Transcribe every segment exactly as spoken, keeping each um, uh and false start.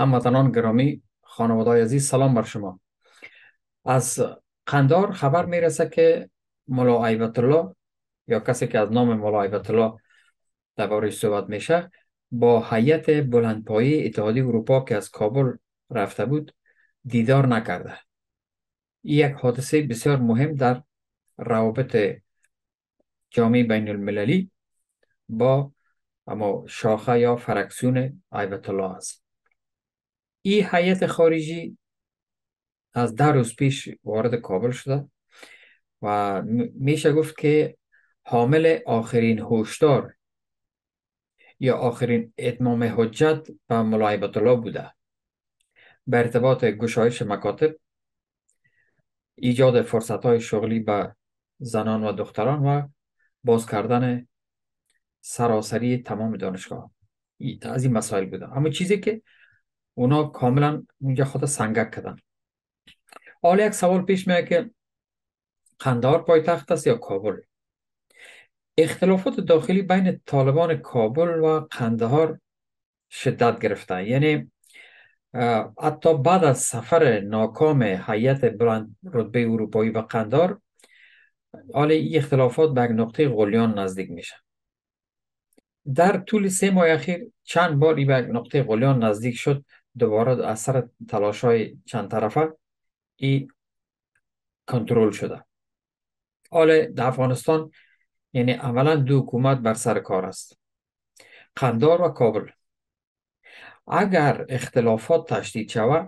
هموطنان گرامی، خانواده‌های عزیز، سلام بر شما. از قندار خبر میرسه که ملا هیبت الله یا کسی که از نام ملا هیبت الله درباره‌اش صحبت میشه با هیئت بلندپایه اتحادیه اروپا که از کابل رفته بود دیدار نکرده. این یک حادثه بسیار مهم در روابط جامعه بین المللی با اما شاخه یا فرکسیون هیبت الله است. این هیئت خارجی از ده روز پیش وارد کابل شده و میشه گفت که حامل آخرین هشدار یا آخرین اتمام حجت به ملا هیبت الله بوده به ارتباط گشایش مکاتب، ایجاد فرصت‌های شغلی به زنان و دختران و باز کردن سراسری تمام دانشگاه. از این مسائل بوده، اما چیزی که اونا کاملا اونجا خود سنگک کردن. حالا یک سوال پیش میاد که قندهار پایتخت است یا کابل؟ اختلافات داخلی بین طالبان کابل و قندهار شدت گرفته. یعنی حتی بعد از سفر ناکام هیئت بلند رتبه اروپایی و قندهار، حالا این اختلافات به یک نقطه غلیان نزدیک میشه. در طول سه ماه اخیر چند بار این به یک نقطه غلیان نزدیک شد. دوباره اثر تلاش‌های چند طرفه این کنترل شده. حالا در افغانستان یعنی عملا دو حکومت بر سر کار است، قندهار و کابل. اگر اختلافات تشدید شود،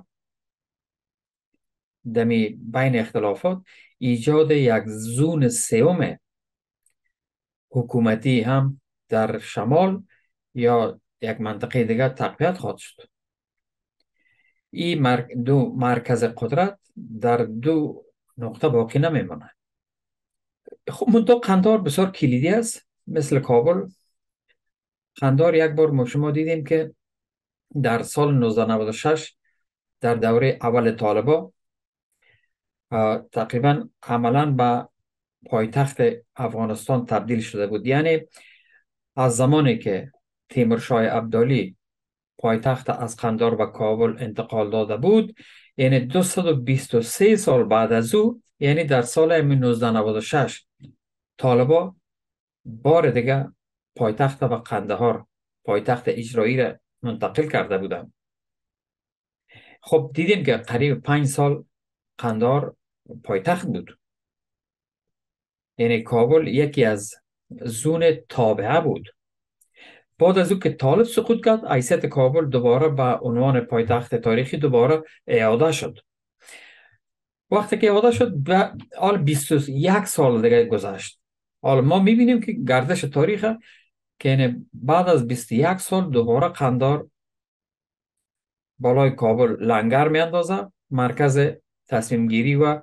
دمی بین اختلافات ایجاد یک زون سوم حکومتی هم در شمال یا یک منطقه دیگر تقویت خواهد شد. این مرک دو مرکز قدرت در دو نقطه باقی نمیماند. خب منطقه قندهار بسیار کلیدی است مثل کابل. قندهار یک بار ما شما دیدیم که در سال نوزده نود و شش در دوره اول طالبا تقریبا عملا به پایتخت افغانستان تبدیل شده بود. یعنی از زمانی که تیمورشاه ابدالی پایتخت از قندهار و کابل انتقال داده بود، یعنی دویست و بیست و سه سال بعد از او، یعنی در سال نوزده نود و شش طالبا بار دیگه پایتخت و قندهار، پایتخت اجرایی را منتقل کرده بودند. خب دیدیم که قریب پنج سال قندهار پایتخت بود. یعنی کابل یکی از زون تابعه بود. بعد از او که طالب سقوط کرد، حیثیت کابل دوباره به عنوان پایتخت تاریخی دوباره اعاده شد. وقتی که اعاده شد به حال بیست و یک سال دیگه گذشت. حالا ما میبینیم که گردش تاریخ که یعنی بعد از بیست و یک سال دوباره قندهار بالای کابل لنگر میاندازه، مرکز تصمیم گیری و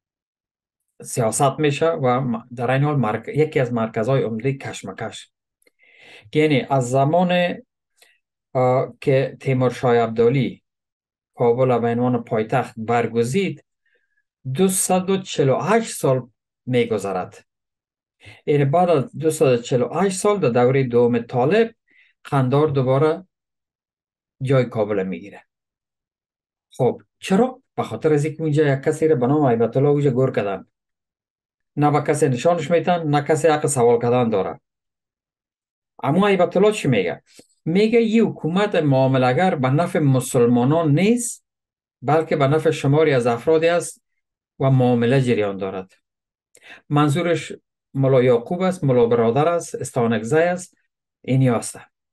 سیاست میشه و در این حال مرک... یکی از مرکزهای عمده کشمکش. یعنی از زمان که تیمورشاه ابدالی کابل به عنوان پایتخت برگزید دویست و چهل و هشت سال میگذرد. یعنی بعد از دویست و چهل و هشت سال در دوره دوم طالب قندهار دوباره جای کابل میگیره. خب چرا؟ به خاطر از اینکه اونجا یک کسی را به نام هیبت الله اونجا گور کردن. نه به کسی نشانش میتن، نه کسی حق سوال کردن داره. اما هیبت الله چی میگه؟ میگه این حکومت معامله‌گر به نفع مسلمانان نیست، بلکه به نفع شماری از افرادی است و معامله جریان دارد. منظورش ملا یعقوب است، ملا برادر است، استانکزی است، اینی است.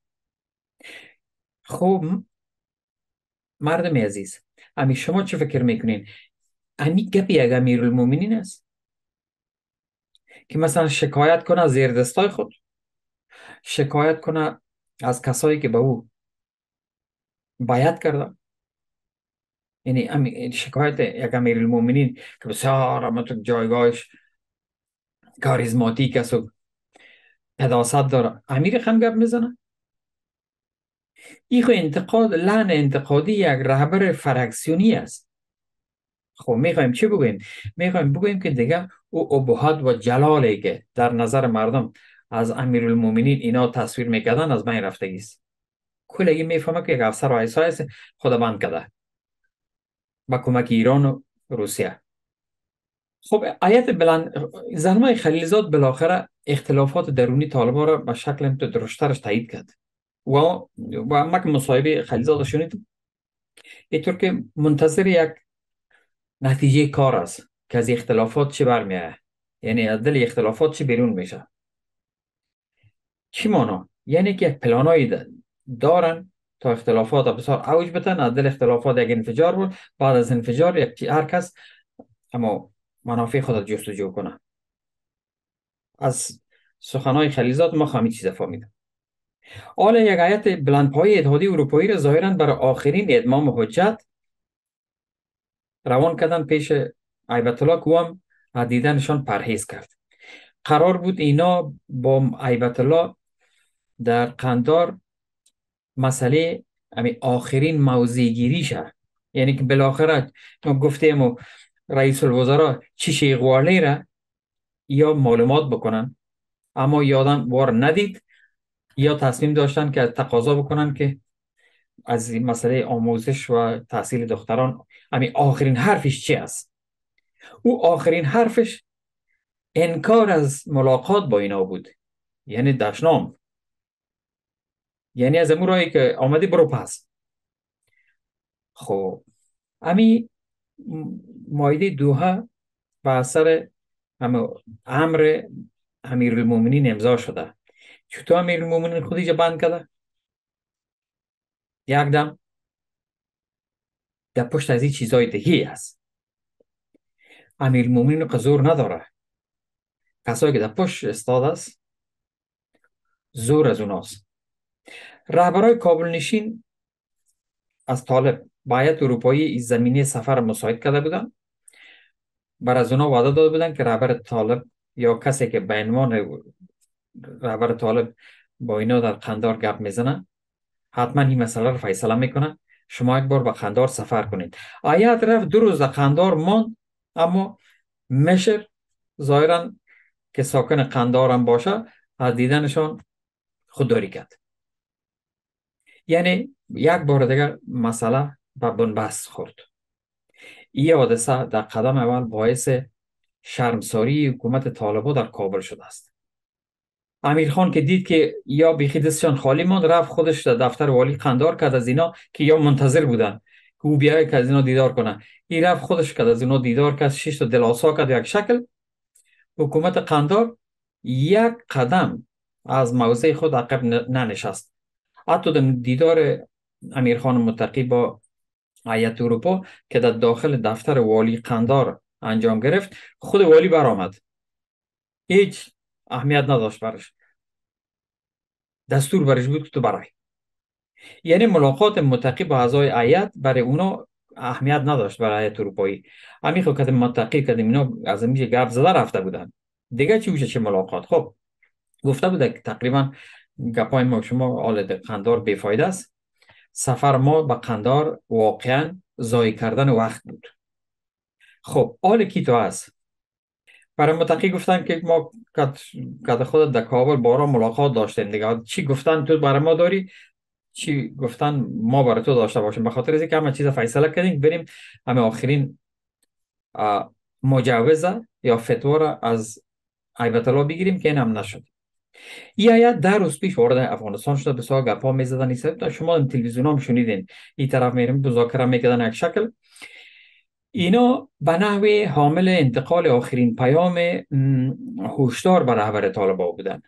خب مردم عزیز، امی شما چه فکر میکنین؟ امی گپی یک امیرالمومنین است که مثلا شکایت کنه از زیر دستای خود، شکایت کنه از کسایی که به او بیعت کردن؟ یعنی امی شکایت یک امیرالمومنین که بسیار همه جایگاهش کاریزماتیک است و قداست داره، امیر خم گپ میزنه؟ این خو انتقاد، لعن انتقادی یک رهبر فرکسیونی است. خب میخوایم چی بگوییم؟ میخوایم بگوییم که دیگه او ابهت و جلالی که در نظر مردم از امیرالمومنین اینا تصویر میکردن از بین رفتگی است. کلگی میفهمه که یک افسر و ایسای است خدا بند کرده با کمک ایران و روسیه. خب آیت بلند زلمه خلیلزاد بالاخره اختلافات درونی طالبان را به شکل درشترش تایید کرد و و ما که مصاحبه خلیلزاد شنید اینطور که منتظر یک نتیجه کار است که از اختلافات چی برمیآید، یعنی از دل اختلافات چی بیرون میشه. چی مانا؟ یعنی که یک پلانایی دارن تا اختلافات بسیار اوج بتن، از دل اختلافات یک انفجار بود، بعد از انفجار یک هر کس اما منافع خود را جستجو کنه. از سخنهای خلیلزاد ما همین چیز فهمیدم. حالا یک هیئت بلندپایه اتحادیه اروپایی را ظاهرا برای آخرین اتمام حجت روان کردن پیش هیبت الله که هم از دیدنشان پرهیز کرد. قرار بود اینا با هیبت الله در قندار مسئله امی آخرین موضع گیری شد، یعنی که بالاخره ما گفتیم و رئیس الوزراء چی شیغوالی را یا معلومات بکنن، اما یادم وار ندید یا تصمیم داشتن که تقاضا بکنن که از این مسئله آموزش و تحصیل دختران امی آخرین حرفش چی است. او آخرین حرفش انکار از ملاقات با اینا بود، یعنی دشنام، یعنی از امون رایی که آمدی برو پس. خب امی مایده دوها به اثر امر امیرالمومنین امضا شده. چطور امیرالمومنین خودیجا بند کرده؟ یک دم در پشت از این چیزای دیگی است. امیرالمومنین قصور نداره، کسایی که در پشت استاد است زور از اوناست. رهبرای کابل نشین از طالب باید اروپایی از زمینه سفر مساعد کرده بودن. بر از اونا وعده داده بودن که رهبر طالب یا کسی که به عنوان رهبر طالب با اینا در قندار گپ میزنه حتما این مسئله رو فیصله میکنه، شما یک بار به قندار سفر کنید. آیت رفت دو روز در قندار ماند، اما مشر ظاهرا که ساکن قندار هم باشه از دیدنشان خودداری کرد. یعنی یک بار دیگر مسئله به بنبست خورد. این حادثه در قدم اول باعث شرمساری حکومت طالبان در کابل شده است. امیر خان که دید که یا بیخی دستشان خالی ماند، رفت خودش در دفتر والی قندار کرد از اینا که یا منتظر بودن که او بیاید که از اینا دیدار کنه. این رفت خودش کرد از اینا دیدار کرد، شش تا دلاسا کرد. یک شکل حکومت قندار یک قدم از موضع خود عقب ننشست. حتی در دیدار امیر خان متقی با هیئت اروپا که در داخل دفتر والی قندار انجام گرفت، خود والی برآمد، هیچ اهمیت نداشت برش، دستور برش بود که تو برای. یعنی ملاقات متقی با اعضای هیئت برای اونا اهمیت نداشت برای هیئت اروپایی. همین خود که متقی کردیم اینا از اینجا گپ زده رفته بودن دیگه، چی میشه چه ملاقات. خب گفته بوده که تقریبا گپای ما شما حال قندار بیفایده است، سفر ما به قندار واقعا ضایع کردن وقت بود. خب حال کی تو است؟ برای متقی گفتن که ما کد خود در کابل بارا ملاقات داشتیم دیگه، چی گفتن تو برای ما داری، چی گفتن ما برای تو داشته باشیم. به خاطر اینکه همه چیز فیصله کردیم بریم همه آخرین مجوزه یا فتوا را از هیبت الله بگیریم که این هم نشد. این هیئت در روز پیش وارد افغانستان شده، بسیار گپا میزدن. این شما در تلویزیون هم شنیدین، این طرف میریم مذاکره میکردن یک شکل. اینا به نحوی حامل انتقال آخرین پیام هشدار بر رهبر طالبان بودن.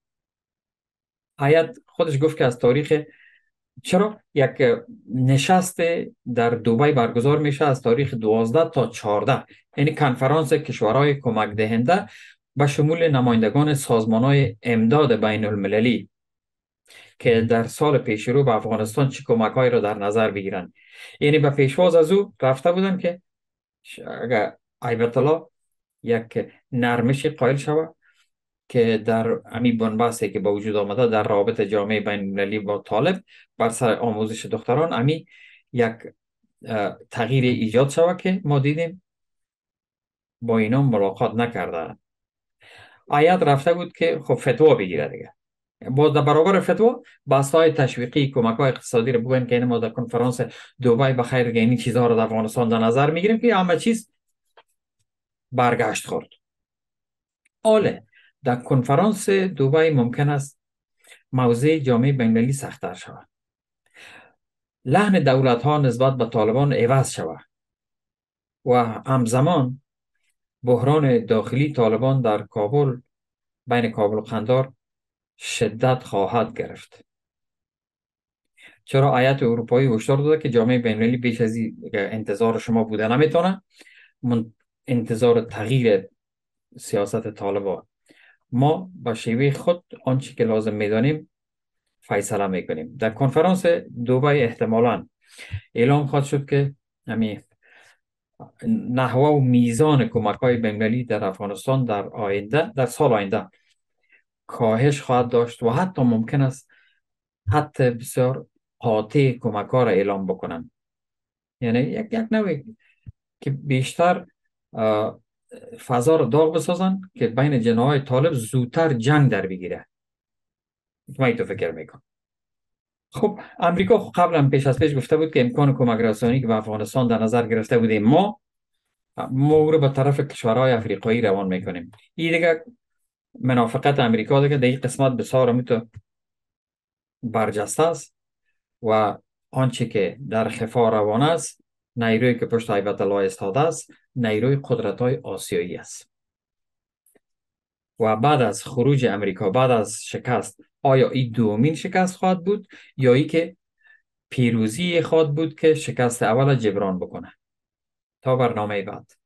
هیئت خودش گفت که از تاریخ چرا یک نشست در دبی برگزار میشه از تاریخ دوازده تا چهارده، یعنی کنفرانس کشورهای کمک دهنده به شمول نمایندگان سازمانهای امداد بین المللی که در سال پیش رو به افغانستان چه کمک‌هایی را در نظر بگیرن. یعنی به پیشواز از او رفته بودن که اگر هیبت الله یک نرمش قائل شود که در امی بنبستی که با وجود آمده در رابط جامعه بین المللی با طالب بر سر آموزش دختران امی یک تغییر ایجاد شود که ما دیدیم با اینا ملاقات نکرده. هیئت رفته بود که خب فتوا بگیره دیگه. باز در برابر فتوا بحث های تشویقی کمک های اقتصادی رو بگوین که این ما در کنفرانس دبی بخیر که این چیزها رو در افغانستان در نظر میگیریم که همه چیز برگشت خورد. آله در کنفرانس دبی ممکن است موضع جامعه بین‌المللی سخت‌تر شود، لحن دولت ها نسبت به طالبان عوض شود و همزمان بحران داخلی طالبان در کابل بین کابل و قندار شدت خواهد گرفت. چرا هیئت اروپایی هشدار داده که جامعه بین‌المللی بیش از این انتظار شما بوده نمیتونه، من انتظار تغییر سیاست طالبان. ما با شیوه خود آنچه که لازم میدانیم فیصله میکنیم. در کنفرانس دبی احتمالاً اعلام خواهد شد که همین نحوه و میزان کمک های بین‌المللی در افغانستان در آینده در سال آینده کاهش خواهد داشت و حتی ممکن است حتی بسیار قاطع کمک ها را اعلام بکنن. یعنی یک یک نوعی که بیشتر فضا را داغ بسازن که بین جناهای طالب زودتر جنگ در بگیره. من تو فکر میکنم. خب امریکا قبلا پیش از پیش گفته بود که امکان کمک رسانی که به افغانستان در نظر گرفته بودیم ما ما رو به طرف کشورهای افریقایی روان میکنیم. این دیگه منافقت امریکا دیگه در این قسمت بسیار میتو برجسته است و آنچه که در خفا روان است نیروی که پشت هیبت الله استاده است نیروی قدرت های آسیایی است و بعد از خروج امریکا بعد از شکست آیا این دومین شکست خواهد بود یا ای که پیروزی خواهد بود که شکست اول جبران بکنه. تا برنامه بعد.